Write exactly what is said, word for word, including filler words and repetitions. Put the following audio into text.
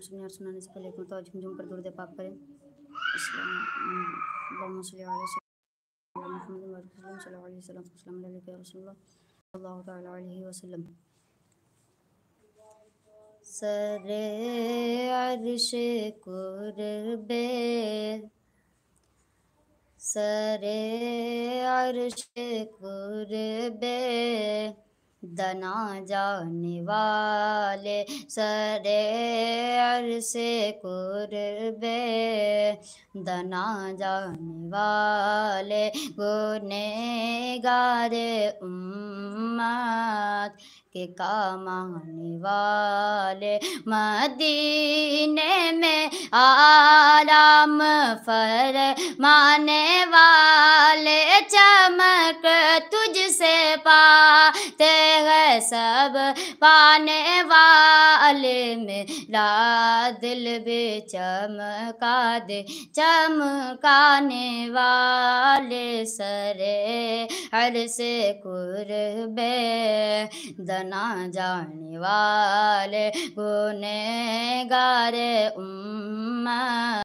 سننے اور سنانے سے پہلے ایک مرتبہ جھم جھم پر درود پاک پڑھیں۔ اللہم صلی علی سیدنا محمد صلی اللہ علیہ وسلم السلام علیکم یا رسول اللہ صلی اللہ تعالی علیہ وسلم۔ سر عرش قربے سر عرش قربے دنا جانے والے سر عرش قربے دنا جانے والے گنہگار امت کے کام آنے والے مدینے میں آرام فرمانے والے چمک تجھ سے پاتے ہیں سب پانے والے میرا دل بھی چمکا دے چمکانے والے سر عرش قربے دنا جانے والے گنہگار امت